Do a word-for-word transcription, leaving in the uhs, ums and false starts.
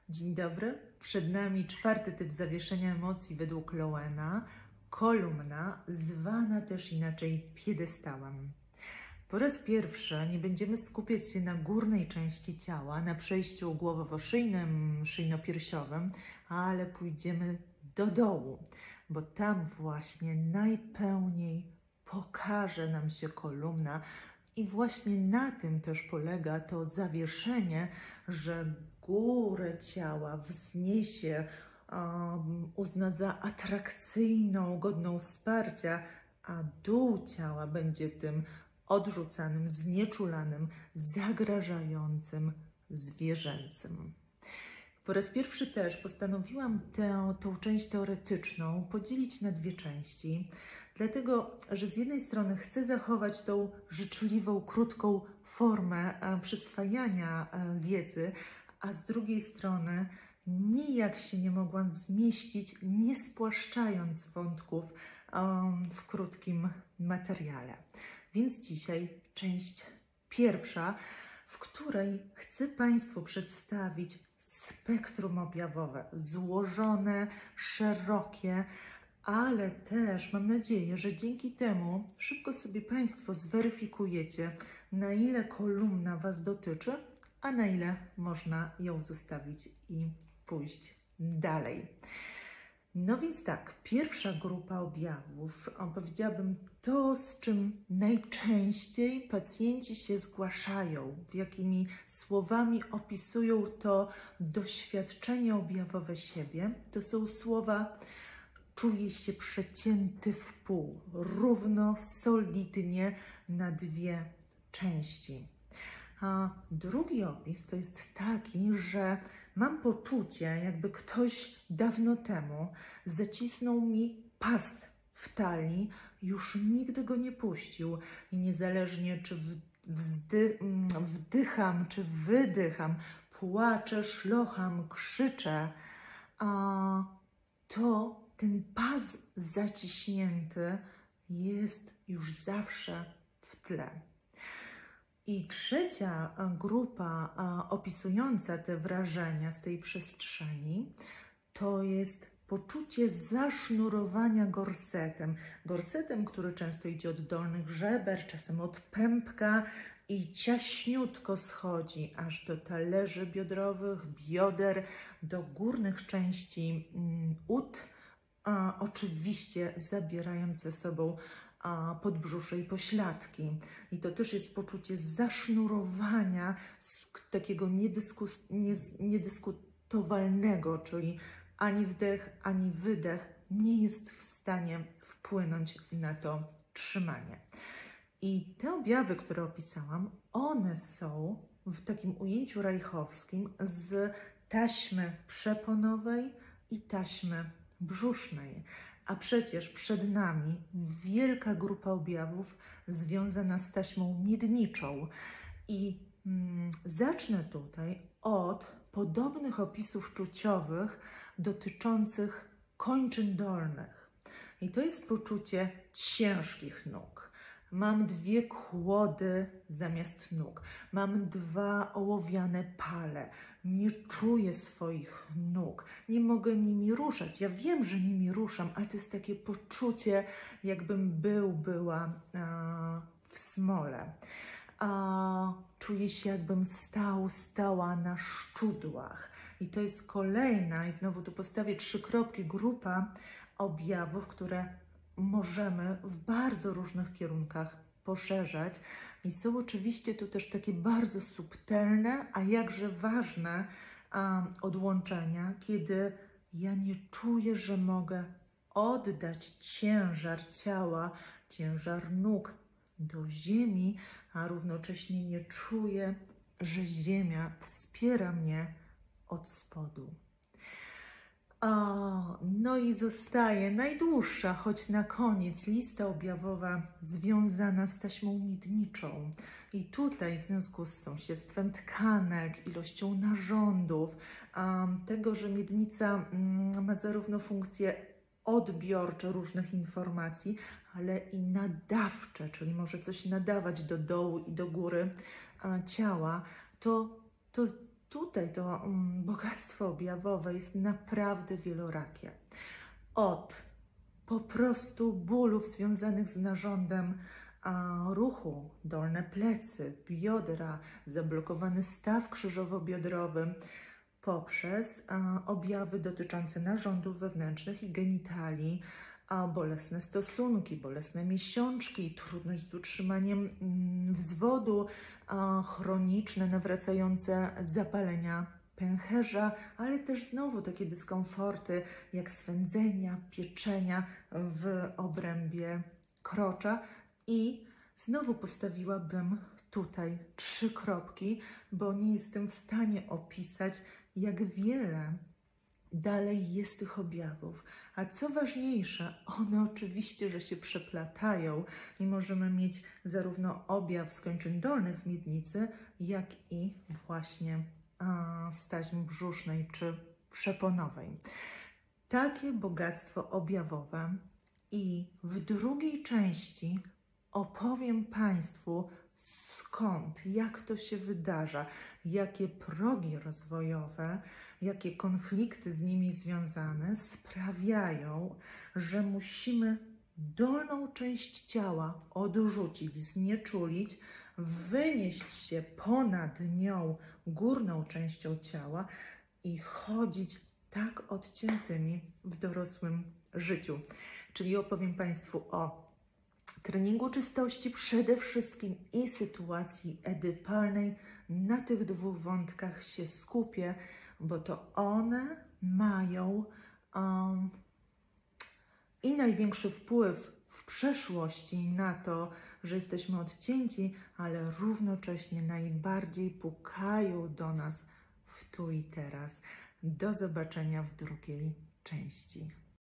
Dzień dobry. Przed nami czwarty typ zawieszenia emocji według Lowena, kolumna, zwana też inaczej piedestałem. Po raz pierwszy nie będziemy skupiać się na górnej części ciała, na przejściu głowowo-szyjnym, szyjno-piersiowym, ale pójdziemy do dołu, bo tam właśnie najpełniej pokaże nam się kolumna. I właśnie na tym też polega to zawieszenie, że górę ciała wzniesie, um, uzna za atrakcyjną, godną wsparcia, a dół ciała będzie tym odrzucanym, znieczulanym, zagrażającym, zwierzęcym. Po raz pierwszy też postanowiłam tę, tę część teoretyczną podzielić na dwie części, dlatego że z jednej strony chcę zachować tą życzliwą, krótką formę przyswajania wiedzy, a z drugiej strony nijak się nie mogłam zmieścić, nie spłaszczając wątków um, w krótkim materiale. Więc dzisiaj część pierwsza, w której chcę Państwu przedstawić spektrum objawowe, złożone, szerokie, ale też mam nadzieję, że dzięki temu szybko sobie Państwo zweryfikujecie, na ile kolumna Was dotyczy, a na ile można ją zostawić i pójść dalej. No więc tak, pierwsza grupa objawów, powiedziałabym to, z czym najczęściej pacjenci się zgłaszają, w jakimi słowami opisują to doświadczenie objawowe siebie, to są słowa: czuję się przecięty w pół, równo, solidnie na dwie części. A drugi opis to jest taki, że mam poczucie, jakby ktoś dawno temu zacisnął mi pas w talii, już nigdy go nie puścił i niezależnie czy wzdy, wdycham, czy wydycham, płaczę, szlocham, krzyczę, a to ten pas zaciśnięty jest już zawsze w tle. I trzecia grupa opisująca te wrażenia z tej przestrzeni to jest poczucie zasznurowania gorsetem. Gorsetem, który często idzie od dolnych żeber, czasem od pępka i ciaśniutko schodzi aż do talerzy biodrowych, bioder, do górnych części ud, a oczywiście zabierając ze sobą podbrzusze i pośladki. I to też jest poczucie zasznurowania, takiego niedyskus, niedyskutowalnego, czyli ani wdech, ani wydech nie jest w stanie wpłynąć na to trzymanie. I te objawy, które opisałam, one są w takim ujęciu reichowskim z taśmy przeponowej i taśmy brzusznej. A przecież przed nami wielka grupa objawów związana z taśmą miedniczą. I mm, zacznę tutaj od podobnych opisów czuciowych dotyczących kończyn dolnych. I to jest poczucie ciężkich nóg. Mam dwie kłody zamiast nóg. Mam dwa ołowiane pale. Nie czuję swoich nóg. Nie mogę nimi ruszać. Ja wiem, że nimi ruszam, ale to jest takie poczucie, jakbym był, była a, w smole. A, czuję się, jakbym stał, stała na szczudłach. I to jest kolejna, i znowu tu postawię trzy kropki, grupa objawów, które możemy w bardzo różnych kierunkach poszerzać. I są oczywiście tu też takie bardzo subtelne, a jakże ważne um, odłączenia, kiedy ja nie czuję, że mogę oddać ciężar ciała, ciężar nóg do ziemi, a równocześnie nie czuję, że ziemia wspiera mnie od spodu. O, no i zostaje najdłuższa, choć na koniec, lista objawowa związana z taśmą miedniczą. I tutaj w związku z sąsiedztwem tkanek, ilością narządów, um, tego, że miednica um, ma zarówno funkcje odbiorcze różnych informacji, ale i nadawcze, czyli może coś nadawać do dołu i do góry um, ciała, to, to tutaj to mm, bogactwo objawowe jest naprawdę wielorakie. Od po prostu bólów związanych z narządem a, ruchu, dolne plecy, biodra, zablokowany staw krzyżowo-biodrowy, poprzez a, objawy dotyczące narządów wewnętrznych i genitalii, a bolesne stosunki, bolesne miesiączki, trudność z utrzymaniem mm, wzwodu, a, chroniczne, nawracające zapalenia pęcherza, ale też znowu takie dyskomforty jak swędzenia, pieczenia w obrębie krocza. I znowu postawiłabym tutaj trzy kropki, bo nie jestem w stanie opisać, jak wiele dalej jest tych objawów. A co ważniejsze, one oczywiście, że się przeplatają i możemy mieć zarówno objaw skończyn dolnych z miednicy, jak i właśnie a, z taśmy brzusznej czy przeponowej. Takie bogactwo objawowe i w drugiej części opowiem Państwu, skąd, jak to się wydarza, jakie progi rozwojowe, jakie konflikty z nimi związane sprawiają, że musimy dolną część ciała odrzucić, znieczulić, wynieść się ponad nią górną częścią ciała i chodzić tak odciętymi w dorosłym życiu. Czyli opowiem Państwu o treningu czystości przede wszystkim i sytuacji edypalnej. Na tych dwóch wątkach się skupię, bo to one mają um, i największy wpływ w przeszłości na to, że jesteśmy odcięci, ale równocześnie najbardziej pukają do nas w tu i teraz. Do zobaczenia w drugiej części.